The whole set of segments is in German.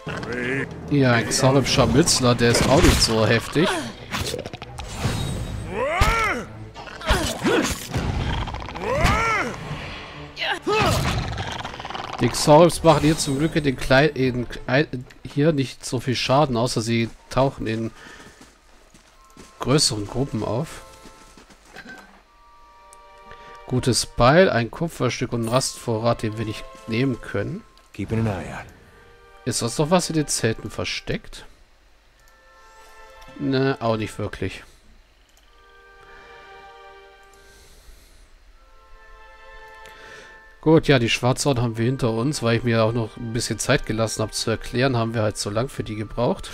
Ja, ein Xarib-Scharmützler, der ist auch nicht so heftig. Die Xaribs machen hier zum Glück hier nicht so viel Schaden, außer sie tauchen in größeren Gruppen auf. Gutes Beil, ein Kupferstück und ein Rastvorrat, den wir nicht nehmen können. Ist das noch was in den Zelten versteckt? Ne, auch nicht wirklich. Gut, ja, die Schwarzhaut haben wir hinter uns, weil ich mir auch noch ein bisschen Zeit gelassen habe zu erklären, haben wir halt so lang für die gebraucht.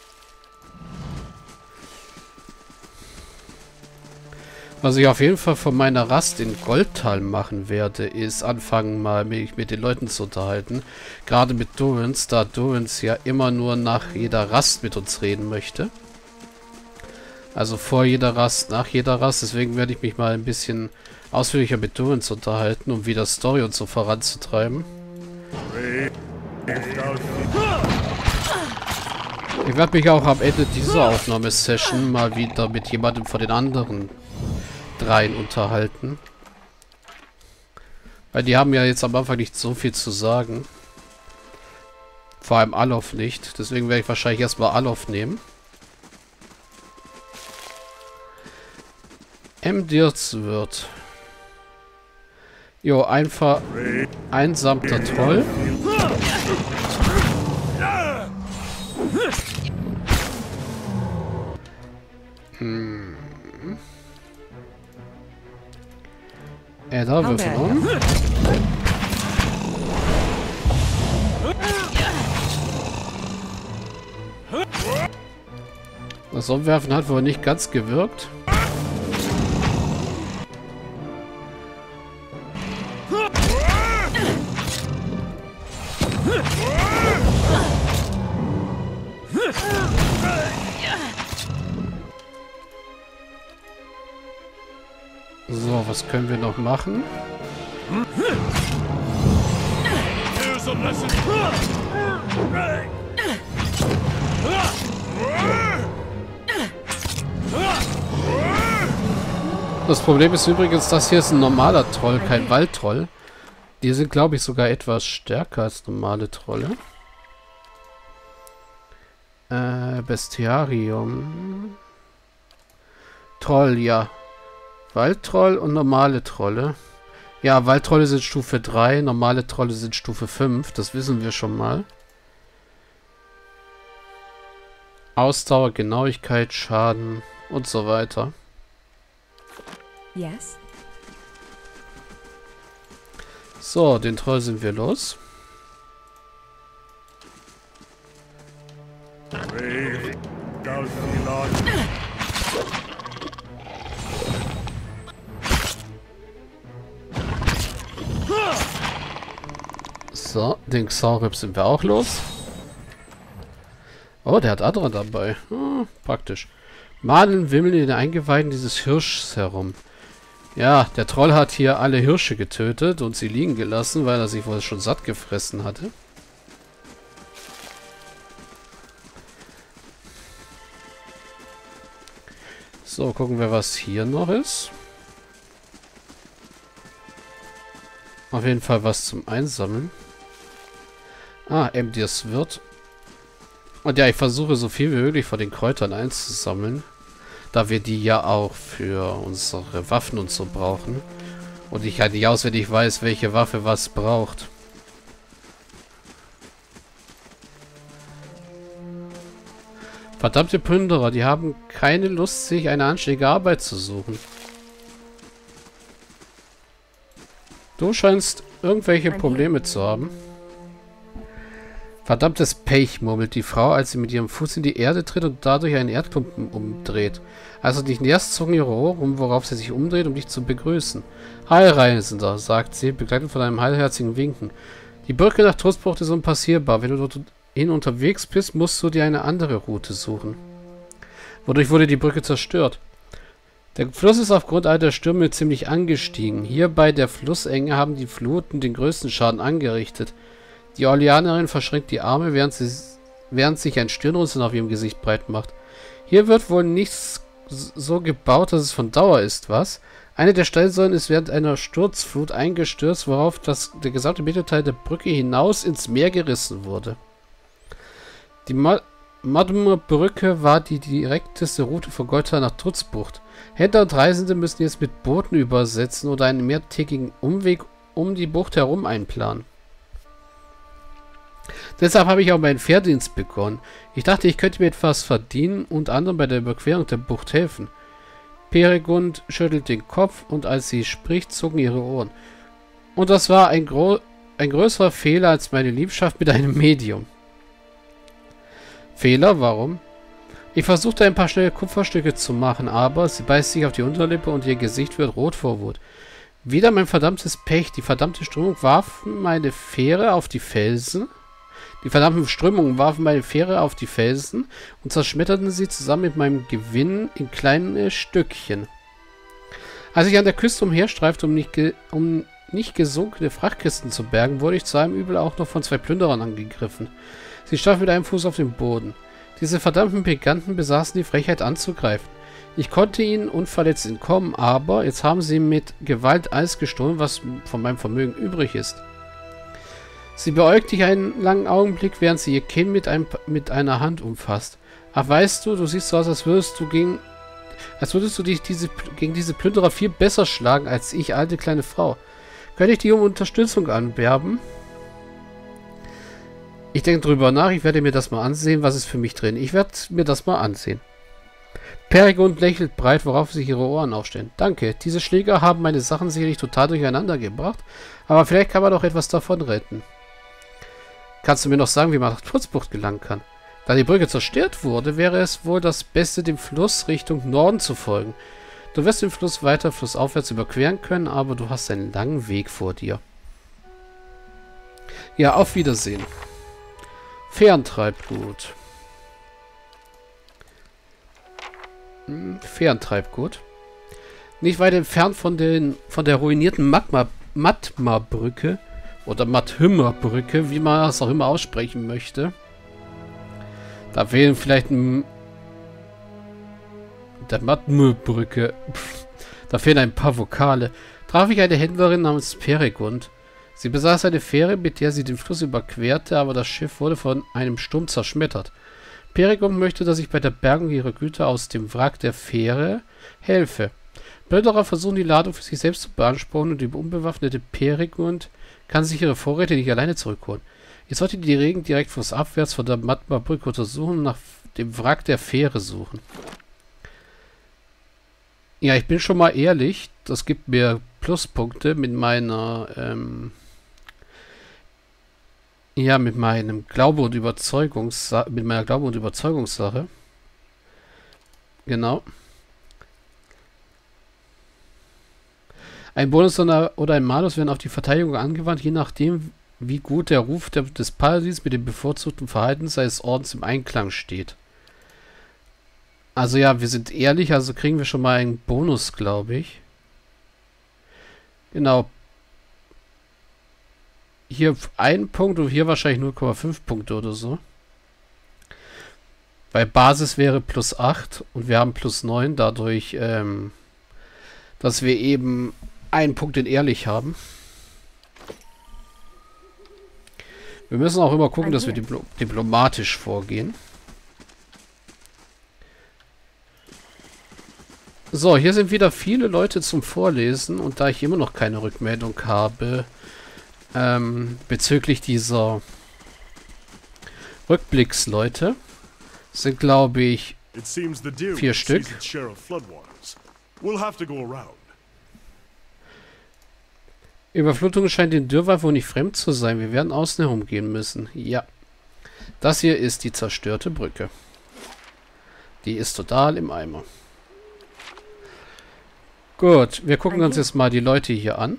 Was ich auf jeden Fall von meiner Rast in Goldtal machen werde, ist anfangen mal mich mit den Leuten zu unterhalten. Gerade mit Durance, da Durance ja immer nur nach jeder Rast mit uns reden möchte. Also vor jeder Rast, nach jeder Rast. Deswegen werde ich mich mal ein bisschen ausführlicher mit Durance unterhalten, um wieder Story und so voranzutreiben. Ich werde mich auch am Ende dieser Aufnahmesession mal wieder mit jemandem von den anderen dreien unterhalten. Weil die haben ja jetzt am Anfang nicht so viel zu sagen. Vor allem Alof nicht. Deswegen werde ich wahrscheinlich erstmal Alof nehmen. Emdirswirt. Jo, einfach einsamter Troll. Da würfeln um. Das Umwerfen hat wohl nicht ganz gewirkt. So, was können wir noch machen? Das Problem ist übrigens, das hier ist ein normaler Troll, kein Waldtroll. Die sind, glaube ich, sogar etwas stärker als normale Trolle. Bestiarium. Troll, ja. Waldtroll und normale Trolle. Ja, Waldtrolle sind Stufe 3, normale Trolle sind Stufe 5. Das wissen wir schon mal. Ausdauer, Genauigkeit, Schaden und so weiter. Yes. So, den Troll sind wir los. So, den Xarib sind wir auch los. Oh, der hat andere dabei. Praktisch. Maden wimmeln in den Eingeweiden dieses Hirschs herum. Ja, der Troll hat hier alle Hirsche getötet und sie liegen gelassen, weil er sich wohl schon satt gefressen hatte. So, gucken wir, was hier noch ist. Auf jeden Fall was zum Einsammeln. Ah, Emdirswirt. Und ja, ich versuche so viel wie möglich von den Kräutern einzusammeln. Da wir die ja auch für unsere Waffen und so brauchen. Und ich halt nicht auswendig weiß, welche Waffe was braucht. Verdammte Plünderer, die haben keine Lust, sich eine anständige Arbeit zu suchen. Du scheinst irgendwelche Probleme zu haben. Verdammtes Pech, murmelt die Frau, als sie mit ihrem Fuß in die Erde tritt und dadurch einen Erdklumpen umdreht. Als du dich näherst, zucken ihre Ohren rum, worauf sie sich umdreht, um dich zu begrüßen. Heilreisender, sagt sie, begleitet von einem heilherzigen Winken. Die Brücke nach Trostbucht ist unpassierbar. Wenn du dorthin unterwegs bist, musst du dir eine andere Route suchen. Wodurch wurde die Brücke zerstört? Der Fluss ist aufgrund all der Stürme ziemlich angestiegen. Hier bei der Flussenge haben die Fluten den größten Schaden angerichtet. Die Orleanerin verschränkt die Arme, während sie während sich ein Stirnrunzeln auf ihrem Gesicht breit macht. Hier wird wohl nichts so gebaut, dass es von Dauer ist, was? Eine der Steinsäulen ist während einer Sturzflut eingestürzt, worauf der gesamte Mittelteil der Brücke hinaus ins Meer gerissen wurde. Die Madmer-Brücke war die direkteste Route von Gotha nach Trutzbucht. Händler und Reisende müssen jetzt mit Booten übersetzen oder einen mehrtägigen Umweg um die Bucht herum einplanen. Deshalb habe ich auch meinen Fährdienst begonnen. Ich dachte, ich könnte mir etwas verdienen und anderen bei der Überquerung der Bucht helfen. Peregund schüttelt den Kopf und als sie spricht, zucken ihre Ohren. Und das war ein größerer Fehler als meine Liebschaft mit einem Medium. Fehler? Warum? Ich versuchte ein paar schnelle Kupferstücke zu machen, aber sie beißt sich auf die Unterlippe und ihr Gesicht wird rot vor Wut. Wieder mein verdammtes Pech. Die verdammte Strömung warfen meine Fähre auf die Felsen. Die verdammten Strömungen warfen meine Fähre auf die Felsen und zerschmetterten sie zusammen mit meinem Gewinn in kleine Stückchen. Als ich an der Küste umherstreifte, um nicht gesunkene Frachtkisten zu bergen, wurde ich zu einem Übel auch noch von 2 Plünderern angegriffen. Sie standen mit einem Fuß auf dem Boden. Diese verdammten Briganten besaßen die Frechheit anzugreifen. Ich konnte ihnen unverletzt entkommen, aber jetzt haben sie mit Gewalt alles gestohlen, was von meinem Vermögen übrig ist. Sie beäugt dich einen langen Augenblick, während sie ihr Kinn mit einer Hand umfasst. Ach, weißt du, du siehst so aus, als würdest du dich gegen diese Plünderer viel besser schlagen als ich, alte kleine Frau. Könnte ich dich um Unterstützung anwerben? Ich denke drüber nach, ich werde mir das mal ansehen, was ist für mich drin. Ich werde mir das mal ansehen. Peregund lächelt breit, worauf sich ihre Ohren aufstellen. Danke, diese Schläger haben meine Sachen sicherlich total durcheinander gebracht, aber vielleicht kann man doch etwas davon retten. Kannst du mir noch sagen, wie man nach Trutzbucht gelangen kann? Da die Brücke zerstört wurde, wäre es wohl das Beste, dem Fluss Richtung Norden zu folgen. Du wirst den Fluss weiter flussaufwärts überqueren können, aber du hast einen langen Weg vor dir. Ja, auf Wiedersehen. Fährentreibgut. Fährentreibgut. Nicht weit entfernt von der ruinierten Matma-Brücke oder Mathymmer-Brücke, wie man das auch immer aussprechen möchte. Da fehlen vielleicht der Matma-Brücke. Da fehlen ein paar Vokale. Traf ich eine Händlerin namens Peregund. Sie besaß eine Fähre, mit der sie den Fluss überquerte, aber das Schiff wurde von einem Sturm zerschmettert. Peregund möchte, dass ich bei der Bergung ihrer Güter aus dem Wrack der Fähre helfe. Plünderer versuchen, die Ladung für sich selbst zu beanspruchen und die unbewaffnete Peregund kann sich ihre Vorräte nicht alleine zurückholen. Ich sollte die Regen direkt flussabwärts von der Matma-Brücke untersuchen und nach dem Wrack der Fähre suchen. Ja, ich bin schon mal ehrlich, das gibt mir Pluspunkte mit meiner, mit meinem Glaube und mit meiner Glaube und Überzeugungssache. Genau. Ein Bonus oder ein Malus werden auf die Verteidigung angewandt, je nachdem, wie gut der Ruf des Paladins mit dem bevorzugten Verhalten seines Ordens im Einklang steht. Also ja, wir sind ehrlich, also kriegen wir schon mal einen Bonus, glaube ich. Genau. Hier 1 Punkt und hier wahrscheinlich 0,5 Punkte oder so. Bei Basis wäre plus 8 und wir haben plus 9, dadurch, dass wir eben 1 Punkt in ehrlich haben. Wir müssen auch immer gucken, dass wir diplomatisch vorgehen. So, hier sind wieder viele Leute zum Vorlesen und da ich immer noch keine Rückmeldung habe bezüglich dieser Rückblicksleute, sind glaube ich 4 Stück. Überflutung scheint den Dürrwald wohl nicht fremd zu sein. Wir werden außen herum gehen müssen. Ja. Das hier ist die zerstörte Brücke. Die ist total im Eimer. Gut, wir gucken uns jetzt mal die Leute hier an.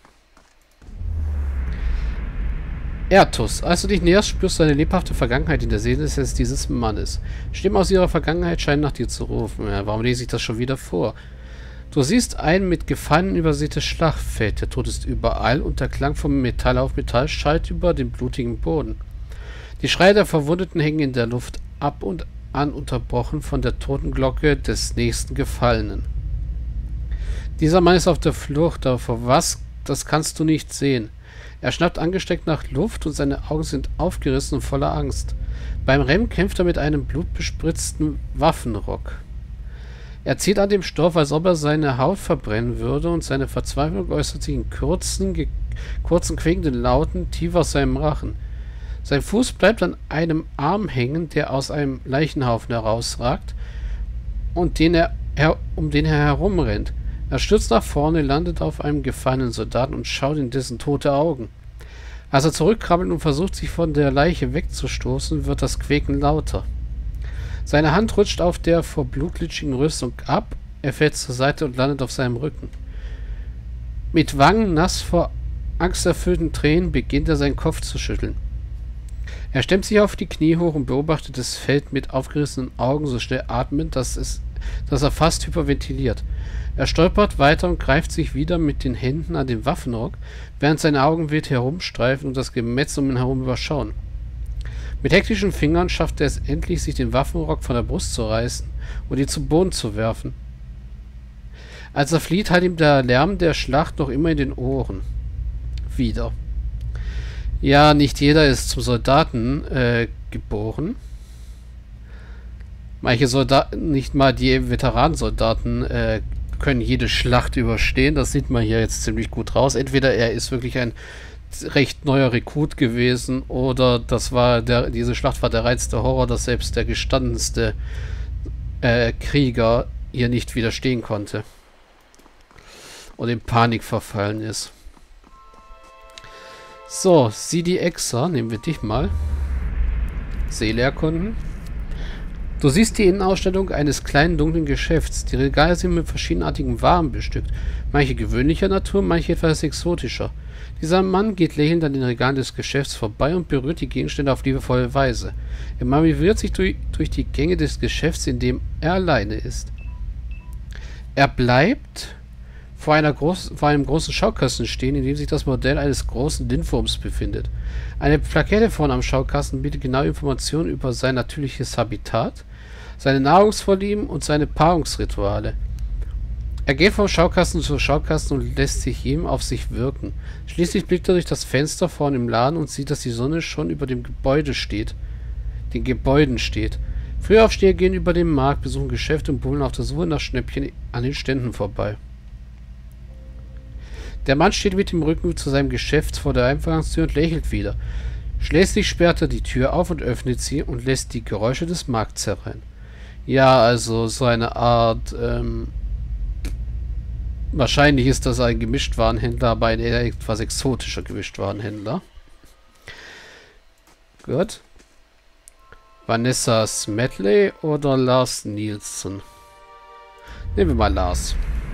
Ertus, als du dich näherst, spürst du eine lebhafte Vergangenheit in der Seele dieses Mannes. Stimmen aus ihrer Vergangenheit scheinen nach dir zu rufen. Ja, warum lese ich das schon wieder vor? Du siehst ein mit Gefallen übersätes Schlachtfeld. Der Tod ist überall und der Klang von Metall auf Metall schallt über den blutigen Boden. Die Schreie der Verwundeten hängen in der Luft, ab und an unterbrochen von der Totenglocke des nächsten Gefallenen. Dieser Mann ist auf der Flucht, aber vor was, das kannst du nicht sehen. Er schnappt angesteckt nach Luft und seine Augen sind aufgerissen und voller Angst. Beim Rennen kämpft er mit einem blutbespritzten Waffenrock. Er zieht an dem Stoff, als ob er seine Haut verbrennen würde, und seine Verzweiflung äußert sich in kurzen, quiekenden Lauten tief aus seinem Rachen. Sein Fuß bleibt an einem Arm hängen, der aus einem Leichenhaufen herausragt und um den er herumrennt. Er stürzt nach vorne, landet auf einem gefallenen Soldaten und schaut in dessen tote Augen. Als er zurückkrabbelt und versucht, sich von der Leiche wegzustoßen, wird das Quäken lauter. Seine Hand rutscht auf der vor blutglitschigen Rüstung ab, er fällt zur Seite und landet auf seinem Rücken. Mit Wangen nass vor angsterfüllten Tränen beginnt er seinen Kopf zu schütteln. Er stemmt sich auf die Knie hoch und beobachtet das Feld mit aufgerissenen Augen so schnell atmend, dass er fast hyperventiliert. Er stolpert weiter und greift sich wieder mit den Händen an den Waffenrock, während seine Augen wild herumstreifen und das Gemetzel um ihn herum überschauen. Mit hektischen Fingern schafft er es endlich, sich den Waffenrock von der Brust zu reißen und ihn zu Boden zu werfen. Als er flieht, hat ihm der Lärm der Schlacht noch immer in den Ohren. Wieder. Ja, nicht jeder ist zum Soldaten geboren. Manche Soldaten, nicht mal die Veteranensoldaten, können jede Schlacht überstehen. Das sieht man hier jetzt ziemlich gut raus. Entweder er ist wirklich ein recht neuer Rekrut gewesen oder diese Schlacht war der reinste Horror, dass selbst der gestandenste Krieger ihr nicht widerstehen konnte und in Panik verfallen ist. So, Sidi Exa, nehmen wir dich mal. Seele erkunden. Du siehst die Innenausstellung eines kleinen dunklen Geschäfts. Die Regale sind mit verschiedenartigen Waren bestückt. Manche gewöhnlicher Natur, manche etwas exotischer. Dieser Mann geht lächelnd an den Regalen des Geschäfts vorbei und berührt die Gegenstände auf liebevolle Weise. Er manövriert sich durch die Gänge des Geschäfts, in dem er alleine ist. Er bleibt vor einem großen Schaukasten stehen, in dem sich das Modell eines großen Lindwurms befindet. Eine Plakette vorne am Schaukasten bietet genaue Informationen über sein natürliches Habitat, seine Nahrungsvorlieben und seine Paarungsrituale. Er geht vom Schaukasten zu Schaukasten und lässt sich jedem auf sich wirken. Schließlich blickt er durch das Fenster vorne im Laden und sieht, dass die Sonne schon über den Gebäuden steht. Frühaufsteher gehen über den Markt, besuchen Geschäfte und bummeln auf der Suche nach Schnäppchen an den Ständen vorbei. Der Mann steht mit dem Rücken zu seinem Geschäft vor der Eingangstür und lächelt wieder. Schließlich sperrt er die Tür auf und öffnet sie und lässt die Geräusche des Markts herein. Ja, also so eine Art, wahrscheinlich ist das ein Gemischtwarenhändler, aber ein eher etwas exotischer Gemischtwarenhändler. Gut. Vanessa Smedley oder Lars Nielsen? Nehmen wir mal Lars.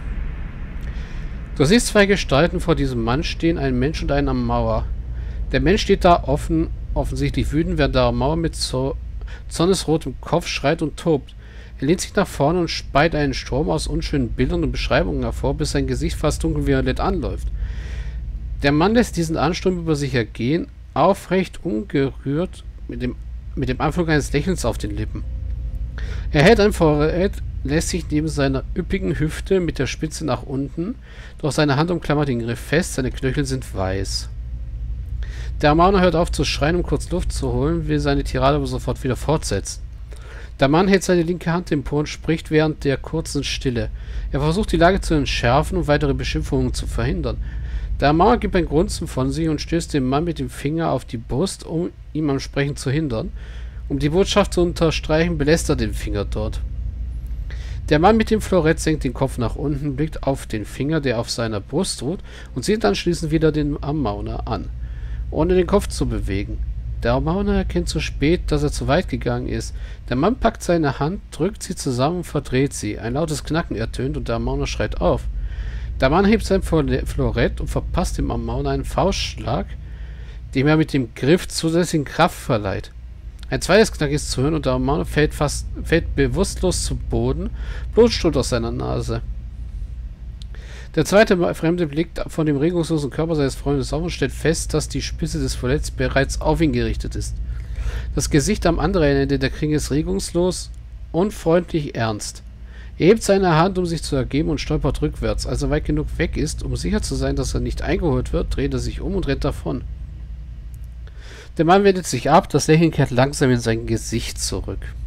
Du siehst zwei Gestalten vor diesem Mann stehen, ein Mensch und einen am Mauer. Der Mensch steht da offensichtlich wütend, während der Mauer mit zornesrotem Kopf schreit und tobt. Er lehnt sich nach vorne und speit einen Strom aus unschönen Bildern und Beschreibungen hervor, bis sein Gesicht fast dunkelviolett anläuft. Der Mann lässt diesen Ansturm über sich ergehen, aufrecht, ungerührt, mit dem Anflug eines Lächelns auf den Lippen. Er hält ein Vorrät, lässt sich neben seiner üppigen Hüfte mit der Spitze nach unten, doch seine Hand umklammert den Griff fest, seine Knöchel sind weiß. Der Amauner hört auf zu schreien, um kurz Luft zu holen, will seine Tirade aber sofort wieder fortsetzen. Der Mann hält seine linke Hand empor und spricht während der kurzen Stille. Er versucht die Lage zu entschärfen und weitere Beschimpfungen zu verhindern. Der Amauner gibt ein Grunzen von sich und stößt den Mann mit dem Finger auf die Brust, um ihm am Sprechen zu hindern. Um die Botschaft zu unterstreichen, belässt er den Finger dort. Der Mann mit dem Florett senkt den Kopf nach unten, blickt auf den Finger, der auf seiner Brust ruht, und sieht anschließend wieder den Amauner an, ohne den Kopf zu bewegen. Der Amauner erkennt zu spät, dass er zu weit gegangen ist. Der Mann packt seine Hand, drückt sie zusammen und verdreht sie. Ein lautes Knacken ertönt und der Amauner schreit auf. Der Mann hebt sein Florett und verpasst dem Amauner einen Faustschlag, dem er mit dem Griff zusätzlichen Kraft verleiht. Ein zweites Knacken ist zu hören und der Amauner fällt bewusstlos zu Boden, Blut strömt aus seiner Nase. Der zweite Fremde blickt von dem regungslosen Körper seines Freundes auf und stellt fest, dass die Spitze des Verletzten bereits auf ihn gerichtet ist. Das Gesicht am anderen Ende der Klinge ist regungslos, unfreundlich ernst. Er hebt seine Hand, um sich zu ergeben und stolpert rückwärts. Als er weit genug weg ist, um sicher zu sein, dass er nicht eingeholt wird, dreht er sich um und rennt davon. Der Mann wendet sich ab, das Lächeln kehrt langsam in sein Gesicht zurück.